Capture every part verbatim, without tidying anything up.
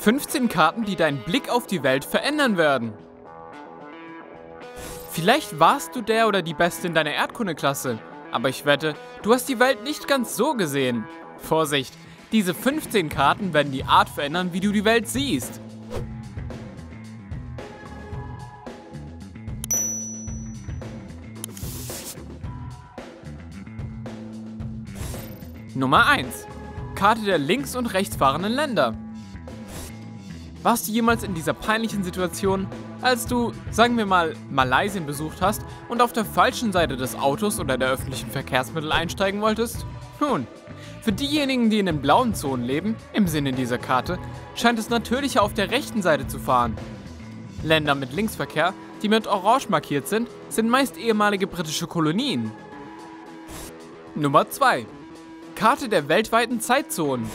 fünfzehn Karten, die deinen Blick auf die Welt verändern werden. Vielleicht warst du der oder die Beste in deiner Erdkundeklasse, aber ich wette, du hast die Welt nicht ganz so gesehen. Vorsicht, diese fünfzehn Karten werden die Art verändern, wie du die Welt siehst. Nummer eins. Karte der links- und rechts fahrenden Länder. Warst du jemals in dieser peinlichen Situation, als du, sagen wir mal, Malaysia besucht hast und auf der falschen Seite des Autos oder der öffentlichen Verkehrsmittel einsteigen wolltest? Nun, für diejenigen, die in den blauen Zonen leben, im Sinne dieser Karte, scheint es natürlicher auf der rechten Seite zu fahren. Länder mit Linksverkehr, die mit Orange markiert sind, sind meist ehemalige britische Kolonien. Nummer zwei. Karte der weltweiten Zeitzonen.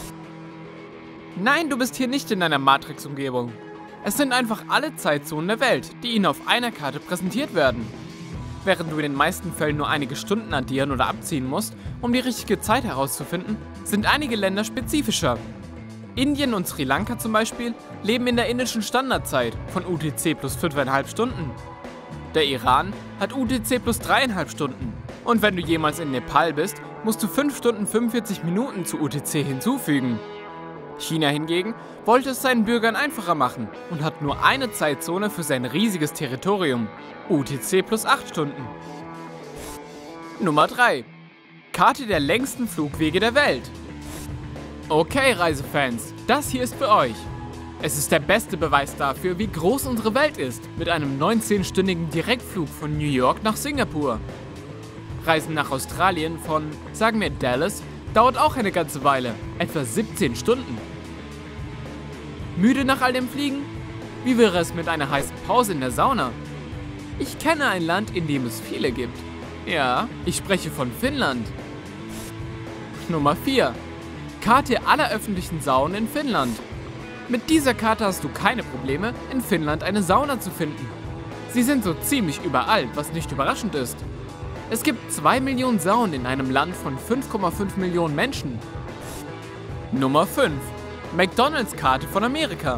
Nein, du bist hier nicht in einer Matrix-Umgebung. Es sind einfach alle Zeitzonen der Welt, die Ihnen auf einer Karte präsentiert werden. Während du in den meisten Fällen nur einige Stunden addieren oder abziehen musst, um die richtige Zeit herauszufinden, sind einige Länder spezifischer. Indien und Sri Lanka zum Beispiel leben in der indischen Standardzeit von U T C plus fünf Komma fünf Stunden. Der Iran hat U T C plus drei Komma fünf Stunden. Und wenn du jemals in Nepal bist, musst du fünf Stunden fünfundvierzig Minuten zu U T C hinzufügen. China hingegen wollte es seinen Bürgern einfacher machen und hat nur eine Zeitzone für sein riesiges Territorium, U T C plus acht Stunden. Nummer drei. Karte der längsten Flugwege der Welt. Okay, Reisefans, das hier ist für euch. Es ist der beste Beweis dafür, wie groß unsere Welt ist, mit einem neunzehnstündigen Direktflug von New York nach Singapur. Reisen nach Australien von, sagen wir, Dallas, dauert auch eine ganze Weile, etwa siebzehn Stunden. Müde nach all dem Fliegen? Wie wäre es mit einer heißen Pause in der Sauna? Ich kenne ein Land, in dem es viele gibt. Ja, ich spreche von Finnland. Nummer vier. Karte aller öffentlichen Saunen in Finnland. Mit dieser Karte hast du keine Probleme, in Finnland eine Sauna zu finden. Sie sind so ziemlich überall, was nicht überraschend ist. Es gibt zwei Millionen Saunen in einem Land von fünf Komma fünf Millionen Menschen. Nummer fünf. McDonald's-Karte von Amerika.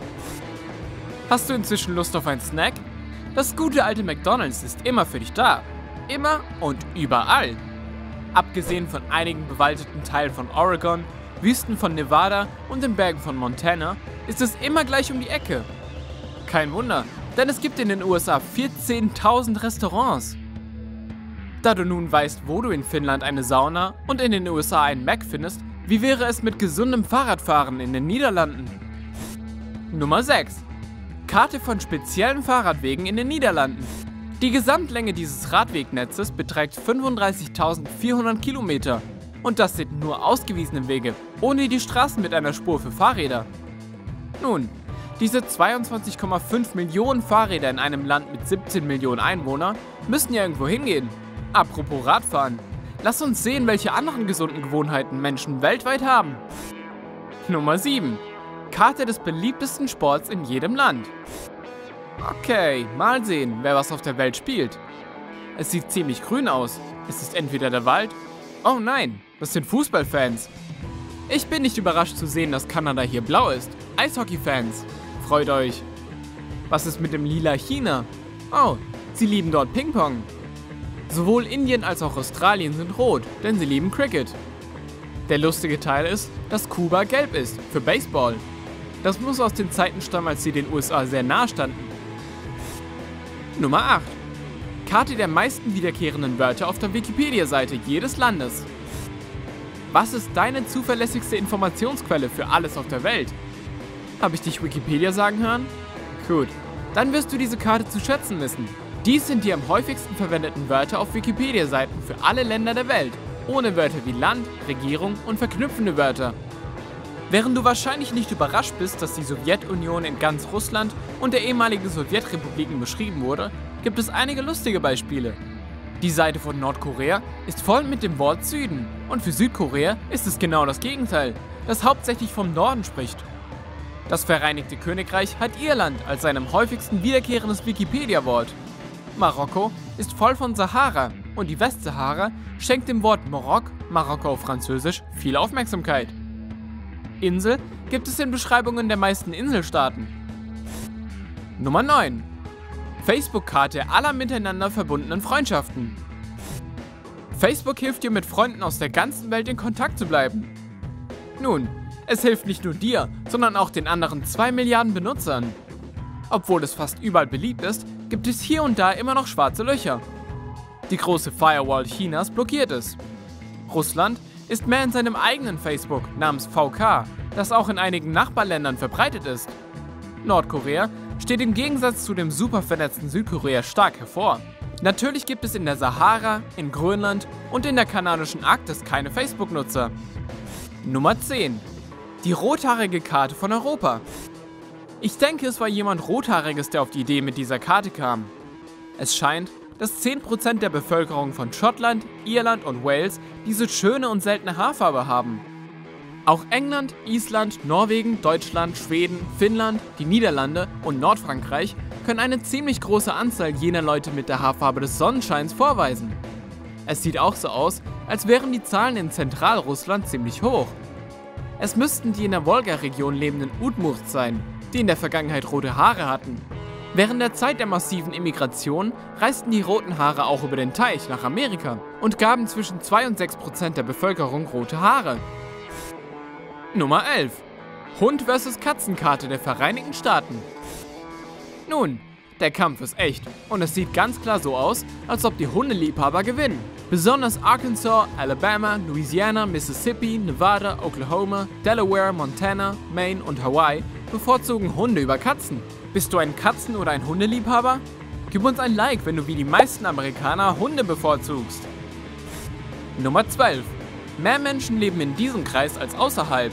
Hast du inzwischen Lust auf einen Snack? Das gute alte McDonald's ist immer für dich da. Immer und überall. Abgesehen von einigen bewaldeten Teilen von Oregon, Wüsten von Nevada und den Bergen von Montana, ist es immer gleich um die Ecke. Kein Wunder, denn es gibt in den U S A vierzehntausend Restaurants. Da du nun weißt, wo du in Finnland eine Sauna und in den U S A einen Mac findest, wie wäre es mit gesundem Fahrradfahren in den Niederlanden? Nummer sechs. Karte von speziellen Fahrradwegen in den Niederlanden. Die Gesamtlänge dieses Radwegnetzes beträgt fünfunddreißigtausendvierhundert Kilometer. Und das sind nur ausgewiesene Wege, ohne die Straßen mit einer Spur für Fahrräder. Nun, diese zweiundzwanzig Komma fünf Millionen Fahrräder in einem Land mit siebzehn Millionen Einwohnern müssen ja irgendwo hingehen. Apropos Radfahren, lass uns sehen, welche anderen gesunden Gewohnheiten Menschen weltweit haben. Nummer sieben. Karte des beliebtesten Sports in jedem Land. Okay, mal sehen, wer was auf der Welt spielt. Es sieht ziemlich grün aus. Es ist entweder der Wald. Oh nein, das sind Fußballfans. Ich bin nicht überrascht zu sehen, dass Kanada hier blau ist. Eishockey-Fans. Freut euch. Was ist mit dem lila China? Oh, sie lieben dort Ping-Pong. Sowohl Indien als auch Australien sind rot, denn sie lieben Cricket. Der lustige Teil ist, dass Kuba gelb ist, für Baseball. Das muss aus den Zeiten stammen, als sie den U S A sehr nahe standen. Nummer acht. Karte der meisten wiederkehrenden Wörter auf der Wikipedia-Seite jedes Landes. Was ist deine zuverlässigste Informationsquelle für alles auf der Welt? Habe ich dich Wikipedia sagen hören? Gut, dann wirst du diese Karte zu schätzen wissen. Dies sind die am häufigsten verwendeten Wörter auf Wikipedia-Seiten für alle Länder der Welt, ohne Wörter wie Land, Regierung und verknüpfende Wörter. Während du wahrscheinlich nicht überrascht bist, dass die Sowjetunion in ganz Russland und der ehemaligen Sowjetrepubliken beschrieben wurde, gibt es einige lustige Beispiele. Die Seite von Nordkorea ist voll mit dem Wort Süden und für Südkorea ist es genau das Gegenteil, das hauptsächlich vom Norden spricht. Das Vereinigte Königreich hat Irland als sein am häufigsten wiederkehrendes Wikipedia-Wort. Marokko ist voll von Sahara und die Westsahara schenkt dem Wort Maroc, Marokko auf Französisch, viel Aufmerksamkeit. Insel gibt es in Beschreibungen der meisten Inselstaaten. Nummer neun. Facebook-Karte aller miteinander verbundenen Freundschaften. Facebook hilft dir, mit Freunden aus der ganzen Welt in Kontakt zu bleiben. Nun, es hilft nicht nur dir, sondern auch den anderen zwei Milliarden Benutzern. Obwohl es fast überall beliebt ist, gibt es hier und da immer noch schwarze Löcher. Die große Firewall Chinas blockiert es. Russland ist mehr in seinem eigenen Facebook namens V K, das auch in einigen Nachbarländern verbreitet ist. Nordkorea steht im Gegensatz zu dem super vernetzten Südkorea stark hervor. Natürlich gibt es in der Sahara, in Grönland und in der kanadischen Arktis keine Facebook-Nutzer. Nummer zehn. Die rothaarige Karte von Europa. Ich denke, es war jemand Rothaariges, der auf die Idee mit dieser Karte kam. Es scheint, dass zehn Prozent der Bevölkerung von Schottland, Irland und Wales diese schöne und seltene Haarfarbe haben. Auch England, Island, Norwegen, Deutschland, Schweden, Finnland, die Niederlande und Nordfrankreich können eine ziemlich große Anzahl jener Leute mit der Haarfarbe des Sonnenscheins vorweisen. Es sieht auch so aus, als wären die Zahlen in Zentralrussland ziemlich hoch. Es müssten die in der Wolga-Region lebenden Udmurts sein, die in der Vergangenheit rote Haare hatten. Während der Zeit der massiven Immigration reisten die roten Haare auch über den Teich nach Amerika und gaben zwischen zwei und sechs Prozent der Bevölkerung rote Haare. Nummer elf. Hund versus Katzenkarte der Vereinigten Staaten. Nun, der Kampf ist echt und es sieht ganz klar so aus, als ob die Hundeliebhaber gewinnen. Besonders Arkansas, Alabama, Louisiana, Mississippi, Nevada, Oklahoma, Delaware, Montana, Maine und Hawaii bevorzugen Hunde über Katzen. Bist du ein Katzen- oder ein Hundeliebhaber? Gib uns ein Like, wenn du wie die meisten Amerikaner Hunde bevorzugst. Nummer zwölf. Mehr Menschen leben in diesem Kreis als außerhalb.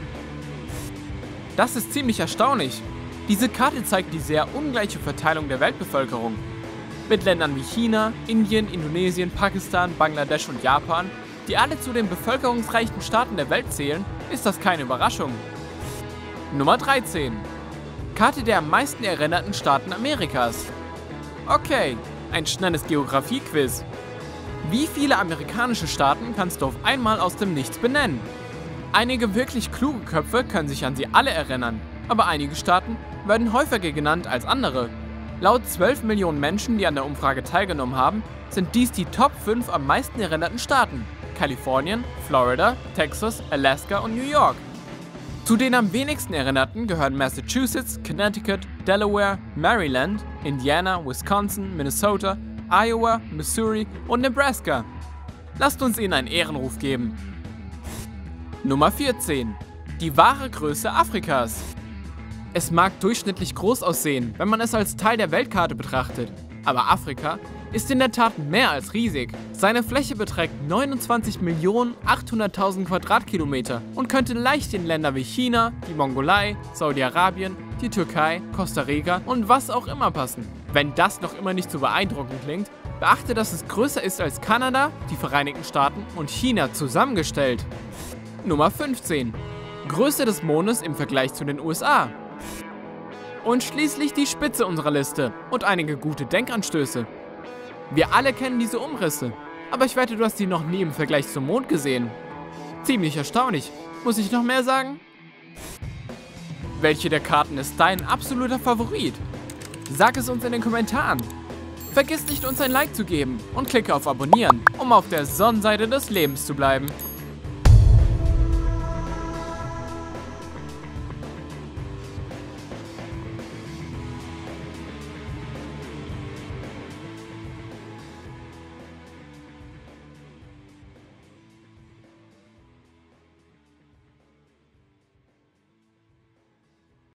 Das ist ziemlich erstaunlich. Diese Karte zeigt die sehr ungleiche Verteilung der Weltbevölkerung. Mit Ländern wie China, Indien, Indonesien, Pakistan, Bangladesch und Japan, die alle zu den bevölkerungsreichsten Staaten der Welt zählen, ist das keine Überraschung. Nummer dreizehn. Karte der am meisten erinnerten Staaten Amerikas. Okay, ein schnelles Geografie-Quiz. Wie viele amerikanische Staaten kannst du auf einmal aus dem Nichts benennen? Einige wirklich kluge Köpfe können sich an sie alle erinnern, aber einige Staaten werden häufiger genannt als andere. Laut zwölf Millionen Menschen, die an der Umfrage teilgenommen haben, sind dies die Top fünf am meisten erinnerten Staaten: Kalifornien, Florida, Texas, Alaska und New York. Zu den am wenigsten erinnerten gehören Massachusetts, Connecticut, Delaware, Maryland, Indiana, Wisconsin, Minnesota, Iowa, Missouri und Nebraska. Lasst uns ihnen einen Ehrenruf geben. Nummer vierzehn. Die wahre Größe Afrikas. Es mag durchschnittlich groß aussehen, wenn man es als Teil der Weltkarte betrachtet, aber Afrika ist in der Tat mehr als riesig. Seine Fläche beträgt neunundzwanzig Millionen achthunderttausend Quadratkilometer und könnte leicht in Länder wie China, die Mongolei, Saudi-Arabien, die Türkei, Costa Rica und was auch immer passen. Wenn das noch immer nicht so beeindruckend klingt, beachte, dass es größer ist als Kanada, die Vereinigten Staaten und China zusammengestellt. Nummer fünfzehn. Größe des Mondes im Vergleich zu den U S A. Und schließlich die Spitze unserer Liste und einige gute Denkanstöße. Wir alle kennen diese Umrisse, aber ich wette, du hast sie noch nie im Vergleich zum Mond gesehen. Ziemlich erstaunlich. Muss ich noch mehr sagen? Welche der Karten ist dein absoluter Favorit? Sag es uns in den Kommentaren. Vergiss nicht, uns ein Like zu geben und klicke auf Abonnieren, um auf der Sonnenseite des Lebens zu bleiben.